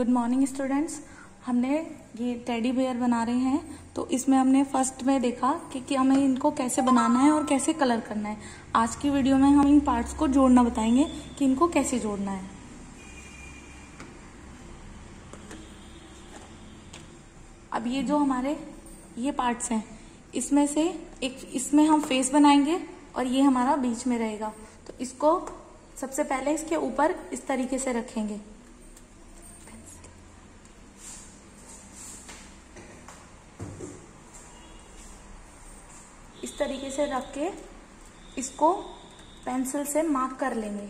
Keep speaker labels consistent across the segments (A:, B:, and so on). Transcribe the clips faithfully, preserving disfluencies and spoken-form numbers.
A: Good morning students. हमने ये teddy bear बना रहे हैं, तो इसमें हमने फर्स्ट में देखा कि, कि हमें इनको कैसे बनाना है और कैसे कलर करना है। आज की वीडियो में हम इन पार्ट्स को जोड़ना बताएंगे कि इनको कैसे जोड़ना है। अब ये जो हमारे ये पार्ट्स हैं, इसमें से एक इसमें हम फेस बनाएंगे और ये हमारा बीच में रहेगा। तो इसको सबसे पहले इसके ऊपर इस तरीके से रखेंगे। इस तरीके से रख के इसको पेंसिल से मार्क कर लेंगे।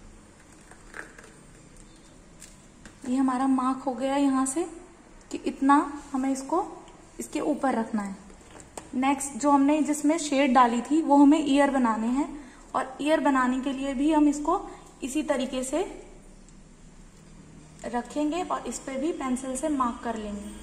A: ये हमारा मार्क हो गया यहाँ से कि इतना हमें इसको इसके ऊपर रखना है। नेक्स्ट जो हमने जिसमें शेड डाली थी वो हमें ईयर बनाने हैं, और ईयर बनाने के लिए भी हम इसको इसी तरीके से रखेंगे और इस पे भी पेंसिल से मार्क कर लेंगे।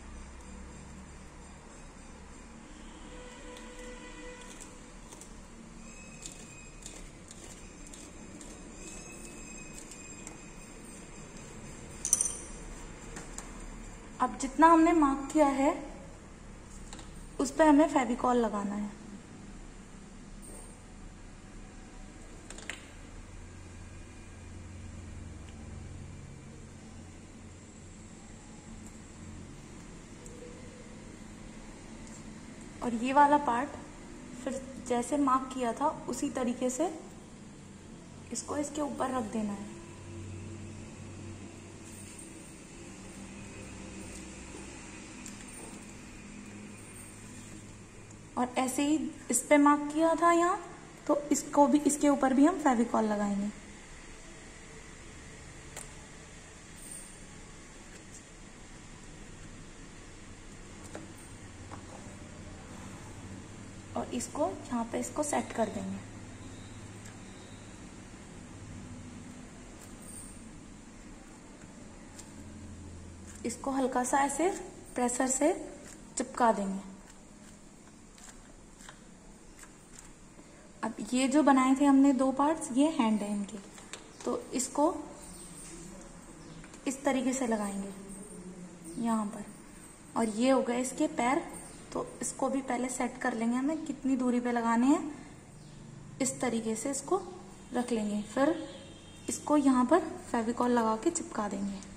A: अब जितना हमने मार्क किया है उस पर हमें फेविकॉल लगाना है। और ये वाला पार्ट फिर जैसे मार्क किया था उसी तरीके से इसको इसके ऊपर रख देना है। और ऐसे ही इस पे मार्क किया था यहाँ, तो इसको भी इसके ऊपर भी हम फेविकॉल लगाएंगे। और इसको यहाँ पे इसको सेट कर देंगे। इसको हल्का सा ऐसे प्रेशर से चिपका देंगे। अब ये जो बनाए थे हमने दो पार्ट्स, ये हैंड है इनके, तो इसको इस तरीके से लगाएंगे यहाँ पर। और ये हो गए इसके पैर, तो इसको भी पहले सेट कर लेंगे हमें कितनी दूरी पे लगाने हैं। इस तरीके से इसको रख लेंगे, फिर इसको यहाँ पर फेविकॉल लगा के चिपका देंगे।